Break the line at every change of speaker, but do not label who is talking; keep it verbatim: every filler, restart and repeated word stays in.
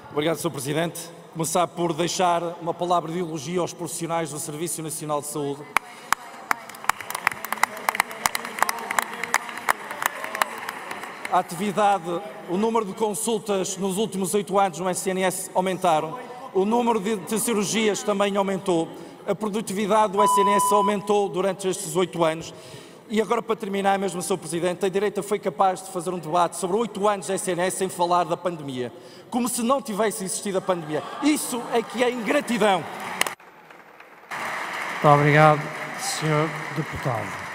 Obrigado, senhor Presidente. Começar por deixar uma palavra de elogio aos profissionais do Serviço Nacional de Saúde. A atividade, o número de consultas nos últimos oito anos no S N S aumentaram, o número de, de cirurgias também aumentou, a produtividade do S N S aumentou durante estes oito anos. E agora, para terminar, mesmo, senhor Presidente, a direita foi capaz de fazer um debate sobre oito anos de S N S sem falar da pandemia, como se não tivesse existido a pandemia. Isso é que é ingratidão.
Muito obrigado, senhor Deputado.